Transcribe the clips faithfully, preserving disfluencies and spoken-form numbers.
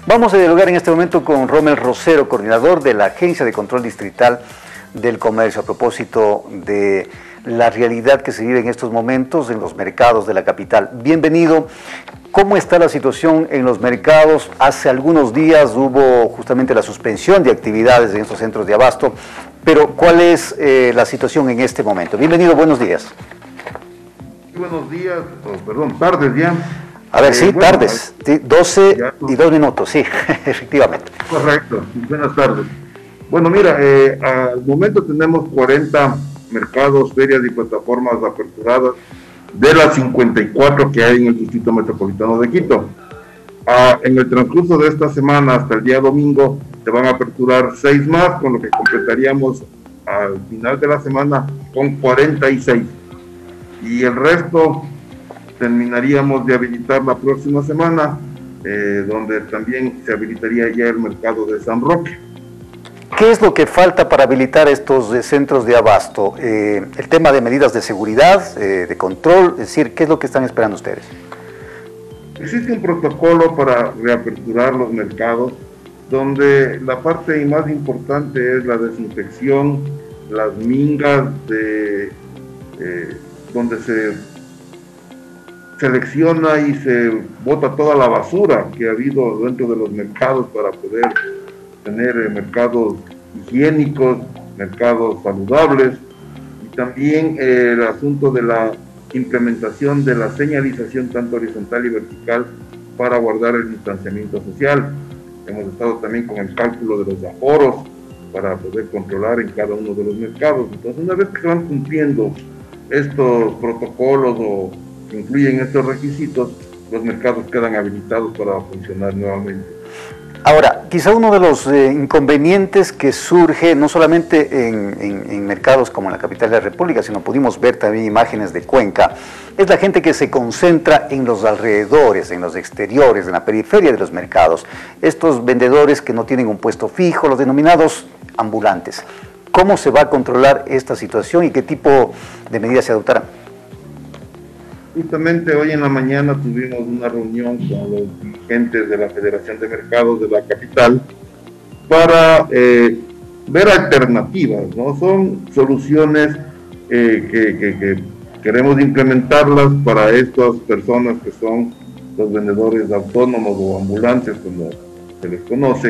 Vamos a dialogar en este momento con Rommel Rosero, coordinador de la Agencia de Control Distrital del Comercio, a propósito de la realidad que se vive en estos momentos en los mercados de la capital. Bienvenido. ¿Cómo está la situación en los mercados? Hace algunos días hubo justamente la suspensión de actividades en estos centros de abasto, pero ¿cuál es eh, la situación en este momento? Bienvenido, buenos días. Buenos días, oh, perdón, tardes ya. A ver, eh, sí, bueno, tardes, sí, doce ya, y dos minutos, sí, efectivamente. Correcto, buenas tardes. Bueno, mira, eh, al momento tenemos cuarenta mercados, ferias y plataformas aperturadas de las cincuenta y cuatro que hay en el Distrito Metropolitano de Quito. Ah, en el transcurso de esta semana, hasta el día domingo, se van a aperturar seis más, con lo que completaríamos al final de la semana con cuarenta y seis. Y el resto terminaríamos de habilitar la próxima semana, eh, donde también se habilitaría ya el mercado de San Roque. ¿Qué es lo que falta para habilitar estos eh, centros de abasto? Eh, el tema de medidas de seguridad, eh, de control, es decir, ¿qué es lo que están esperando ustedes? Existe un protocolo para reaperturar los mercados, donde la parte más importante es la desinfección, las mingas de, eh, donde se selecciona y se bota toda la basura que ha habido dentro de los mercados para poder tener eh, mercados higiénicos, mercados saludables, y también eh, el asunto de la implementación de la señalización tanto horizontal y vertical para guardar el distanciamiento social. Hemos estado también con el cálculo de los aforos para poder controlar en cada uno de los mercados. Entonces, una vez que se van cumpliendo estos protocolos o que incluyen estos requisitos, los mercados quedan habilitados para funcionar nuevamente. Ahora, quizá uno de los eh, inconvenientes que surge, no solamente en, en, en mercados como en la capital de la República, sino pudimos ver también imágenes de Cuenca, es la gente que se concentra en los alrededores, en los exteriores, en la periferia de los mercados. Estos vendedores que no tienen un puesto fijo, los denominados ambulantes. ¿Cómo se va a controlar esta situación y qué tipo de medidas se adoptarán? Justamente hoy en la mañana tuvimos una reunión con los dirigentes de la Federación de Mercados de la capital para eh, ver alternativas, ¿no? Son soluciones eh, que, que, que queremos implementarlas para estas personas que son los vendedores autónomos o ambulantes, como se les conoce,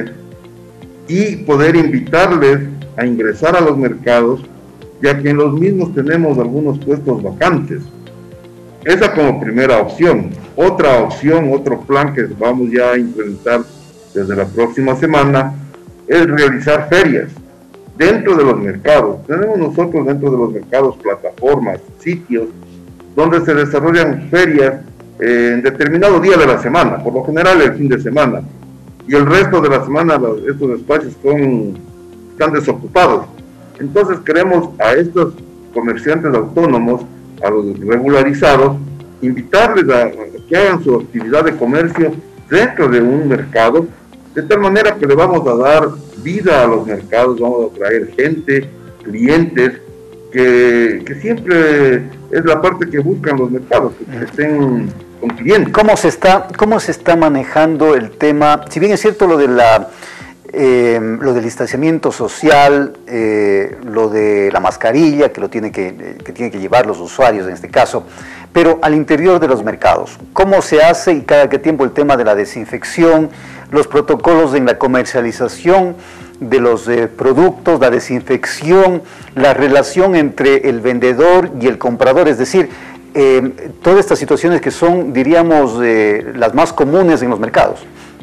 y poder invitarles a ingresar a los mercados, ya que en los mismos tenemos algunos puestos vacantes. Esa como primera opción. Otra opción, otro plan que vamos ya a implementar desde la próxima semana es realizar ferias dentro de los mercados. Tenemos nosotros dentro de los mercados plataformas, sitios donde se desarrollan ferias eh, en determinado día de la semana, por lo general el fin de semana, y el resto de la semana los, estos espacios son, están desocupados. Entonces queremos a estos comerciantes autónomos, a los regularizados, invitarles a, a que hagan su actividad de comercio dentro de un mercado, de tal manera que le vamos a dar vida a los mercados, vamos a traer gente, clientes, que, que siempre es la parte que buscan los mercados, que estén con clientes. ¿Cómo se está, cómo se está manejando el tema? Si bien es cierto lo de la Eh, lo del distanciamiento social, eh, lo de la mascarilla que, lo tiene que, eh, que tienen que llevar los usuarios en este caso, pero al interior de los mercados, ¿cómo se hace y cada qué tiempo el tema de la desinfección, los protocolos en la comercialización de los eh, productos, la desinfección, la relación entre el vendedor y el comprador, es decir, eh, todas estas situaciones que son, diríamos, eh, las más comunes en los mercados?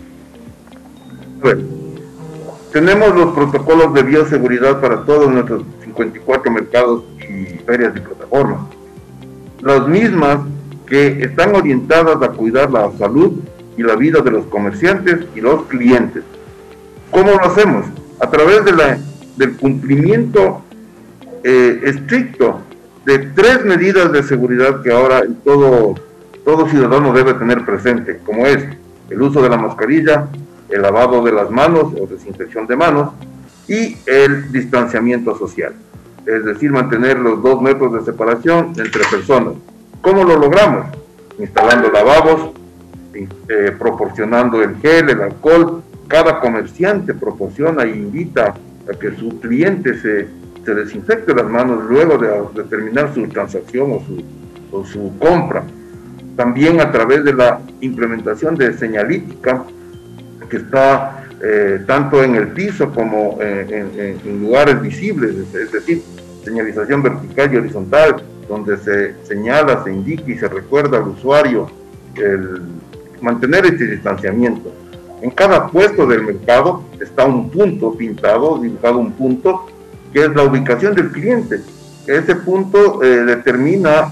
Bueno, tenemos los protocolos de bioseguridad para todos nuestros cincuenta y cuatro mercados y ferias y plataformas. Las mismas que están orientadas a cuidar la salud y la vida de los comerciantes y los clientes. ¿Cómo lo hacemos? A través de la, del cumplimiento eh, estricto de tres medidas de seguridad que ahora todo, todo ciudadano debe tener presente, como es el uso de la mascarilla, el lavado de las manos o desinfección de manos y el distanciamiento social, es decir, mantener los dos metros de separación entre personas. ¿Cómo lo logramos? Instalando lavabos, eh, proporcionando el gel, el alcohol. Cada comerciante proporciona e invita a que su cliente se, se desinfecte las manos luego de, de terminar su transacción o su, o su compra. También a través de la implementación de señalítica que está eh, tanto en el piso como en, en, en lugares visibles, es decir, señalización vertical y horizontal, donde se señala, se indica y se recuerda al usuario el mantener este distanciamiento. En cada puesto del mercado está un punto pintado, dibujado un punto, que es la ubicación del cliente. Ese punto eh, determina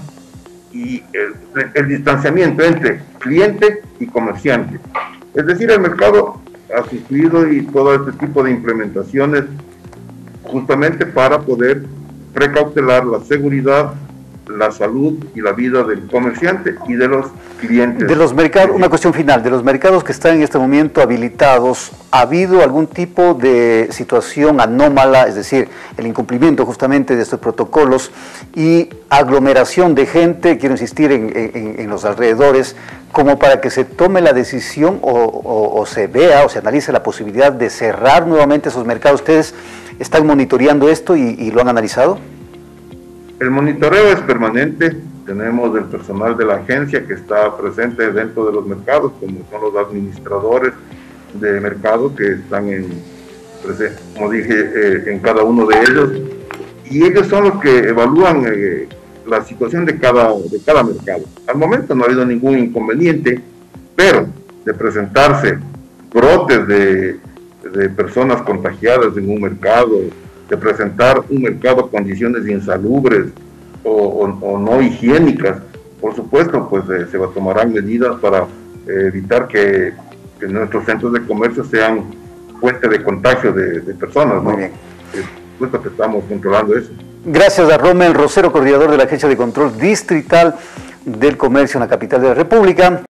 y el, el distanciamiento entre cliente y comerciante. Es decir, el mercado ha sustituido y todo este tipo de implementaciones justamente para poder precautelar la seguridad, la salud y la vida del comerciante y de los clientes. De los mercados, una cuestión final, de los mercados que están en este momento habilitados, ¿ha habido algún tipo de situación anómala, es decir, el incumplimiento justamente de estos protocolos y aglomeración de gente, quiero insistir, en, en, en los alrededores, como para que se tome la decisión o, o, o se vea o se analice la posibilidad de cerrar nuevamente esos mercados? ¿Ustedes están monitoreando esto y, y lo han analizado? El monitoreo es permanente. Tenemos el personal de la agencia que está presente dentro de los mercados, como son los administradores de mercado que están en, como dije, eh, en cada uno de ellos, y ellos son los que evalúan eh, la situación de cada, de cada mercado. Al momento no ha habido ningún inconveniente, pero de presentarse brotes de, de personas contagiadas en un mercado, de presentar un mercado con condiciones insalubres o, o, o no higiénicas, por supuesto, pues eh, se tomarán medidas para eh, evitar que, que nuestros centros de comercio sean fuente de contagio de, de personas, ¿no? Muy bien. Eh, por supuesto que estamos controlando eso. Gracias a Rommel Rosero, coordinador de la Agencia de Control Distrital del Comercio en la capital de la República.